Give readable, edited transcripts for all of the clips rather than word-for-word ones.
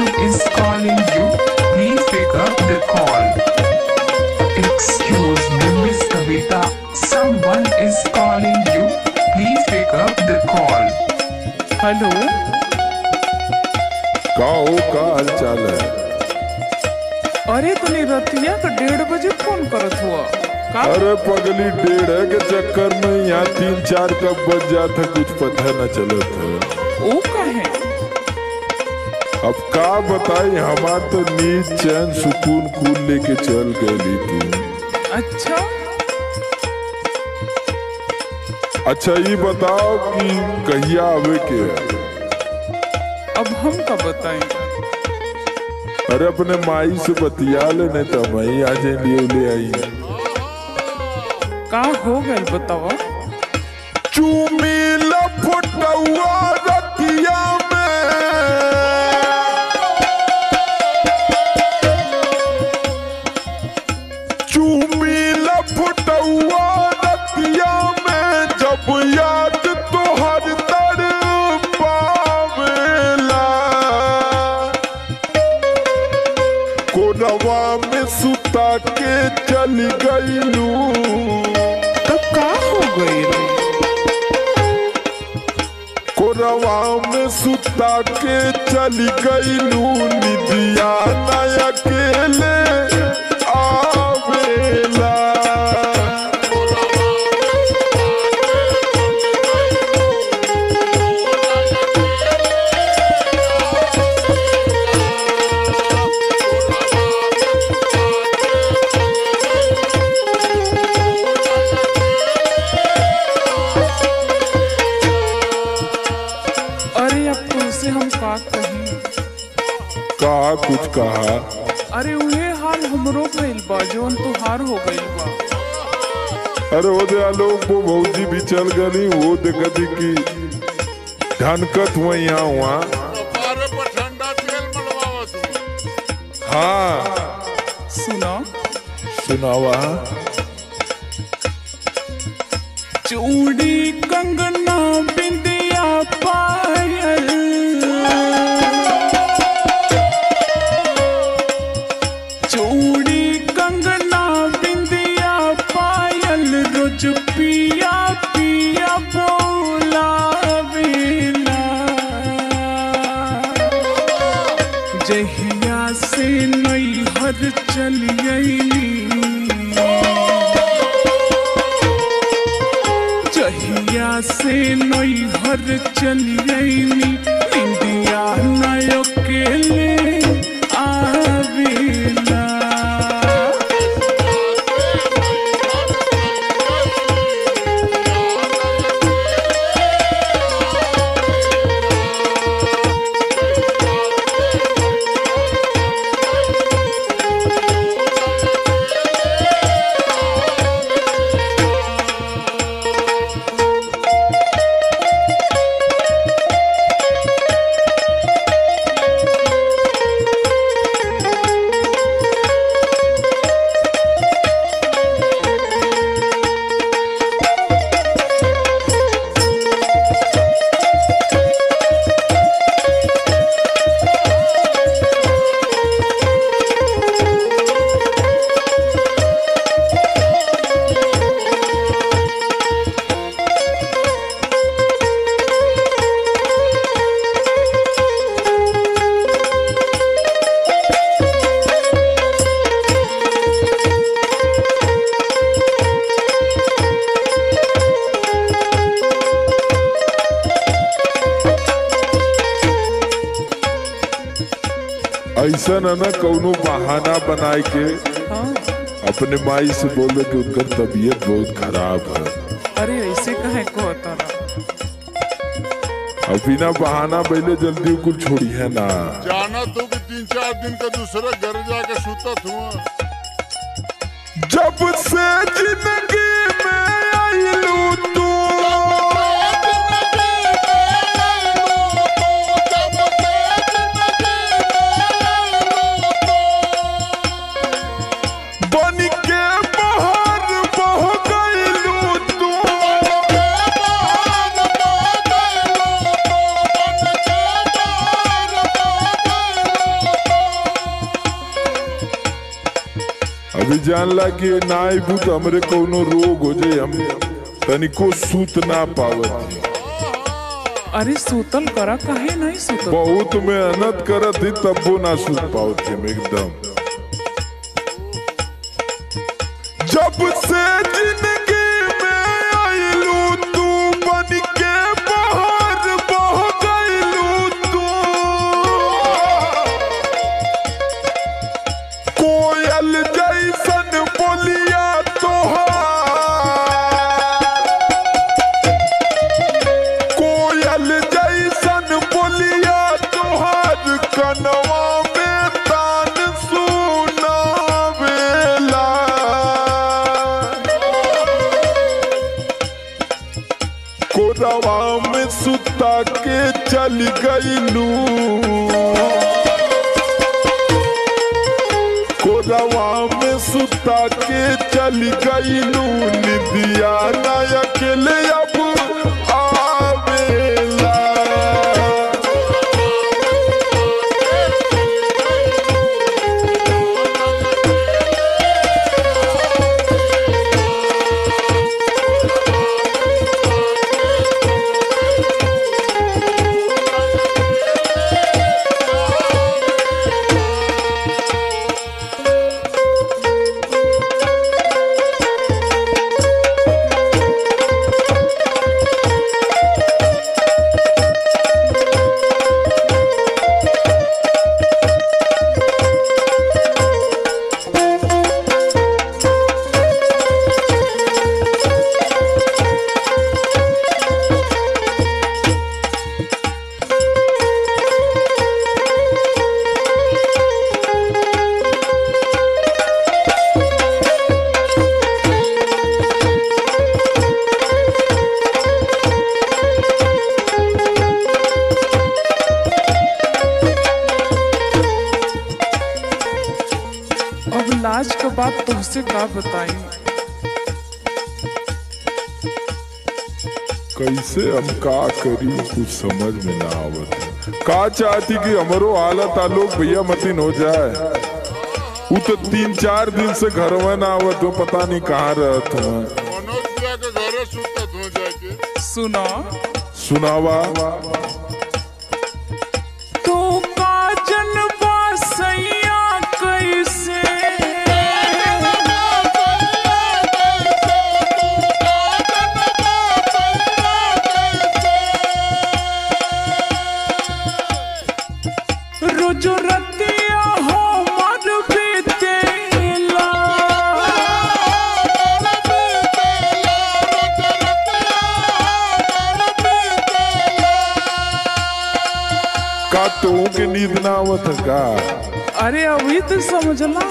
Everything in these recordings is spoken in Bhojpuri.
is calling you. Please pick up the call. Excuse me, Miss Kavita. Someone is calling you. Please pick up the call. Hello का हो, का हाल चाल है? अरे तनी रतिया का 1:30 बजे फोन करत हुआ का? अरे पगली, 1:30 के चक्कर में यहाँ 3-4 कब बज जाता कुछ पता न चलत है। ओ कहे अब का बताई, हमार तो नींद चैन सुकून कुल लेके चल गई तू। अच्छा ये बताओ कि कहिया आवे के है? अब हम का बताएं? अरे अपने माई से बतिया ले, नहीं तो माई आज ले आई। का हो गए बताओ? चूमी लपटुआ रतिया में, चूमी लपटुआ रतिया में, जब याद तो हर तर पावेला, कोरवा में सुता के चली गईलू। तब का हो गई रे? कोरवा में सुता के चली गईलू, निदिया न अकेले आवेला। अरे अब तो उसे हम का कहीं? कहा कुछ कहा? अरे उहे हाल हमरो भइल बा जौन तुहार हो गइल बा। अरे वो दे लोग वो भौजी भी चल गई, वो देखती कि ढनकत हुआ यहाँ हुआ। हाँ सुना सुनावा। चूड़ी कंगना बिंदिया पायल, चूड़ी कंगना बिंदिया पायल, रोज पिया पिया बोला बिना, जहिया से नैहर चलियनी, जहिया से नैहर चलियनी, इंडिया नयो अकेले आवेला। ऐसा न कौनो बहाना बनाए के हाँ? अपने माई से बोले कि उनका तबीयत बहुत खराब है। अरे ऐसे कहे को तारा? अब बिना बहाना पहले जल्दी कुल छोड़ी है ना। जाना तो कि 3-4 दिन का दूसरा घर जाके सुतत हुआ। जब से जिंदगी में आइलू तू, बन के बाहर बह गईलू तू, अभी जानला कि ना आईबू तो हमरे कोनो रोग हो जाए, हम तनिको सूत ना पावत। अरे सूतल करा, काहे नहीं सूतल? बहुत मेहनत करत ही तब्बो ना सूत पावत हम एकदम। जब से जिंदगी में आइलू तू बन के बाहर बह गइलू तू, कोयल जैसन बोलिया तोहार, कोयल जैसन बोलिया तोहार कनवा में तान सुनावेला। कोरवा में सुता के चल गइलू, कोरवा में सुता के चल गइलू, निदिया ना अकेले अब आवेला। अब लाज के बात तुमसे का बताई? कैसे हम का करी कुछ समझ में ना आवत। का चाहती कि हमारो हालत आलोक भैया मतीन हो जाए। वो तो 3-4 दिन से घर में ना आवत हो, पता नहीं कहाँ रहत हो। मनोज भैया के घरे सुतत हो जाके। सुना, सुनावा। तू काजन बासैया कैसे, रोज रतिया हो मर बीतेला, का तो के नींद ना आवत है का? अरे अभी तो समझला।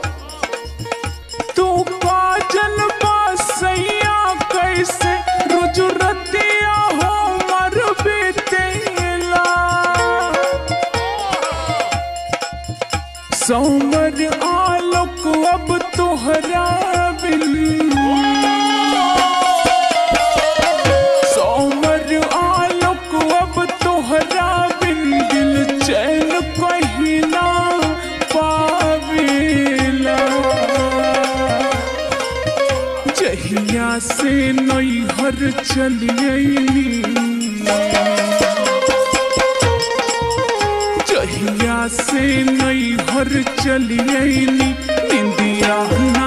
तू काजल बासैया कैसे, रोज रतिया हो मर बीतेला, सोमर आलोक अब तोहरा बिन, सोमर आलोक अब तोहरा बिन, दिल चैन कहीं ना पावेला। जहिया से नैहर चलियनी, जहिया से नैहर चलियनी, निंदिया ना